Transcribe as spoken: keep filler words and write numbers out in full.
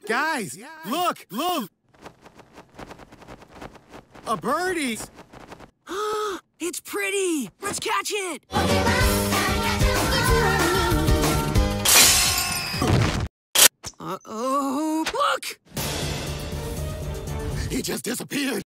Guys, look, look! A birdie! It's pretty! Let's catch it! Uh-oh! Look! He just disappeared!